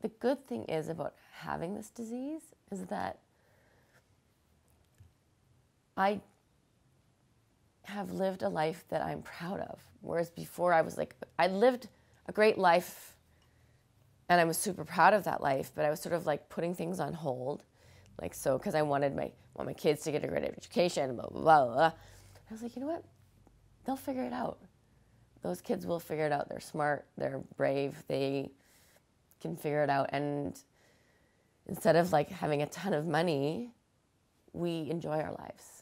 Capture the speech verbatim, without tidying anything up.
the good thing is about having this disease is that I have lived a life that I'm proud of. Whereas before I was like, I lived a great life and I was super proud of that life, but I was sort of like putting things on hold. Like, so, because I wanted my, want my kids to get a great education, blah, blah, blah, blah. I was like, you know what? They'll figure it out. Those kids will figure it out. They're smart, they're brave, they can figure it out. And instead of like having a ton of money, we enjoy our lives.